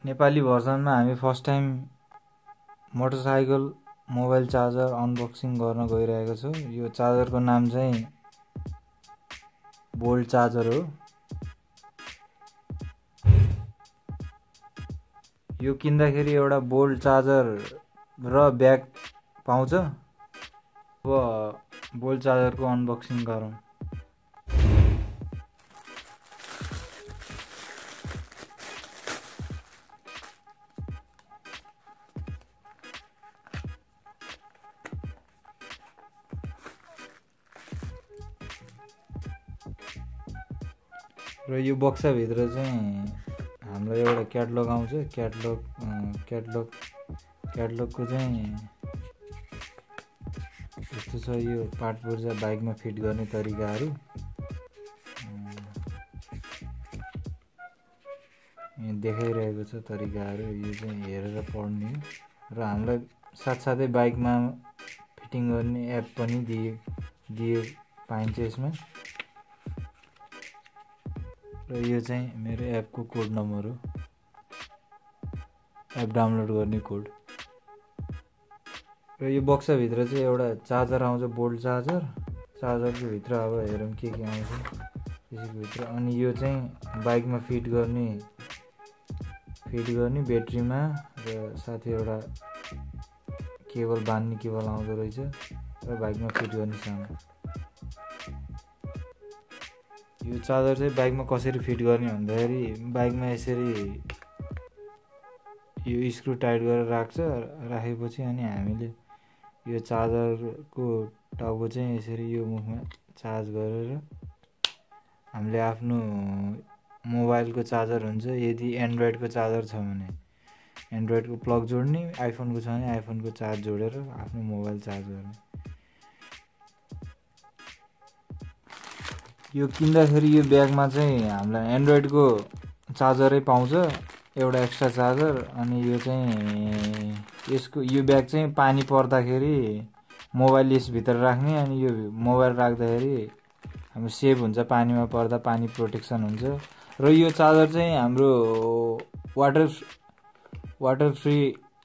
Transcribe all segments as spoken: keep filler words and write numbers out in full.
नेपाली भर्जनमा हामी first time motorcycle mobile charger unboxing गर्न गइरहेको छु। यो चार्जरको नाम चाहिँ बोल्ट चार्जर हो। यो किन्दाखेरि एउटा बोल्ट चार्जर र ब्याग पाउँछ। अब बोल्ट चार्जरको अनबक्सिङ गरौँ। र यो बक्साभित्र चाहिँ हाम्रो एउटा क्याटलग आउँछ। क्याटलग क्याटलग क्याटलगको चाहिँ यस्तो छ। यो पार्ट पुर्जा बाइकमा फिट गर्ने तरिकाहरू यहाँ देखाइरहेको छ। तरिकाहरू यो चाहिँ हेरेर पढ्ने हो। र हामीलाई साथसाथै बाइकमा फिटिङ गर्ने एप पनि दिए दिए पाइन्छ यसमा। र यो चाहिँ मेरो एपको कोड नम्बर हो, एप डाउनलोड गर्ने कोड। र यो बक्साभित्र चाहिँ एउटा चार्जर आउँछ, बोल्ट चार्जर। चार्जरको भित्र अब हेरौँ के के आउँछ त्यसको भित्र। अनि यो चाहिँ बाइकमा फिट गर्ने फिट गर्ने ब्याट्रीमा, र साथै एउटा केबल बान्ने केबल आउँदो रहेछ, र बाइकमा फिट गर्ने सामान। यो चार्जर चाहिँ बाइकमा कसरी फिट गर्ने भन्दाखेरि बाइकमा यसरी यो स्क्रु टाइट गरेर राख्छ। राखेपछि अनि हामीले यो चार्जरको टाउको चाहिँ यसरी यो मुखमा चार्ज गरेर हामीले आफ्नो मोबाइलको चार्जर हुन्छ। यदि एन्ड्रोइडको चार्जर छ भने एन्ड्रोइडको प्लग जोड्ने, आइफोनको छ भने आइफोनको चार्ज जोडेर आफ्नो मोबाइल चार्ज गर्ने। यो किन्दाखेरि यो ब्यागमा चाहिँ हामीलाई एन्ड्रोइडको चार्जरै पाउँछ, एउटा एक्स्ट्रा चार्जर। अनि यो चाहिँ यसको यो ब्याग चाहिँ पानी पर्दाखेरि मोबाइल यसभित्र राख्ने। अनि यो मोबाइल राख्दाखेरि हाम्रो सेभ हुन्छ, पानीमा पर्दा पानी प्रोटेक्सन हुन्छ। र यो चार्जर चाहिँ हाम्रो वाटर वाटर फ्री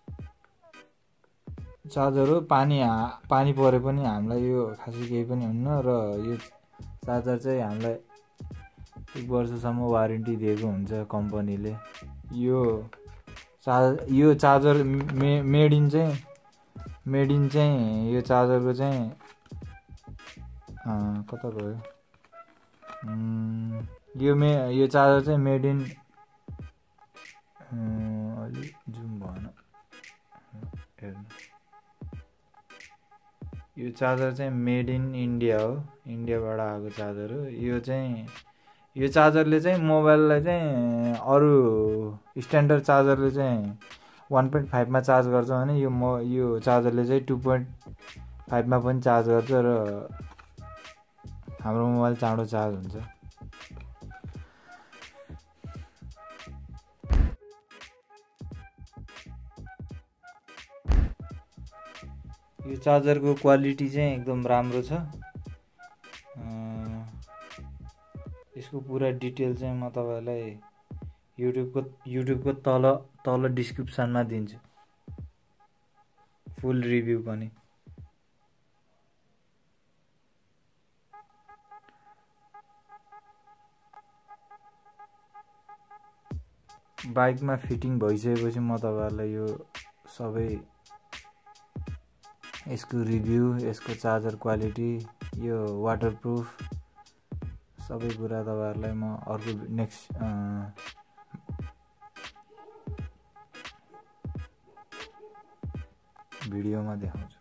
चार्जर हो। पानी पानी परे पनि हामीलाई यो खासै केही पनि हुन्न। र यो चार्जर चाहिँ हामीलाई एक वर्षसम्म वारेन्टी दिएको हुन्छ कम्पनीले। यो चार्ज यो चार्जर मे मेड इन चाहिँ मेड इन चाहिँ यो चार्जरको चाहिँ कता गयो यो मे यो चार्जर चाहिँ मेड इन अलि जुम भएन हेर्नु। यो चार्जर चाहिँ मेड इन इन्डिया हो, इन्डियाबाट आएको चार्जर हो। यो चाहिँ यो चार्जरले चाहिँ मोबाइललाई चाहिँ अरू स्ट्यान्डर्ड चार्जरले चाहिँ वान पोइन्ट फाइभमा चार्ज गर्छ भने यो म यो चार्जरले चाहिँ टू पोइन्ट फाइभमा पनि चार्ज गर्छ। र हाम्रो मोबाइल चाँडो चार्ज हुन्छ। यो चार्जरको क्वालिटी चाहिँ एकदम राम्रो छ। यसको पुरा डिटेल चाहिँ म तपाईलाई युट्युबको युट्युबको तल तल डिस्क्रिप्सनमा दिन्छु, फुल रिभ्यू पनि। बाइकमा फिटिङ भइसकेपछि म तपाईहरुलाई यो सबै यसको रिभ्यू, यसको चार्जर क्वालिटी, यो वाटरप्रुफ सबै कुरा तपाईहरुलाई म अर्को नेक्स्ट भिडियोमा देखाउँछु।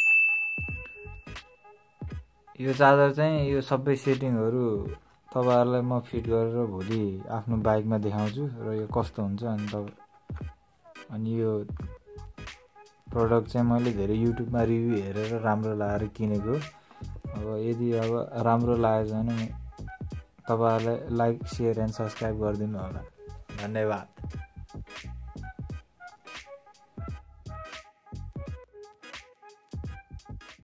यो चार्जर चाहिँ यो सबै सेटिङहरु तपाईहरुलाई म फिट गरेर भोलि आफ्नो बाइकमा देखाउँछु र यो कस्तो हुन्छ। अनि तब अनि यो प्रोडक्ट चाहिँ मैले धेरै युट्युबमा रिभ्यू हेरेर राम्रो लागेर किनेको। अब यदि अब राम्रो लागेछ भने तपाईहरुलाई लाइक, शेयर एन्ड सब्स्क्राइब गरिदिनु होला। धन्यवाद।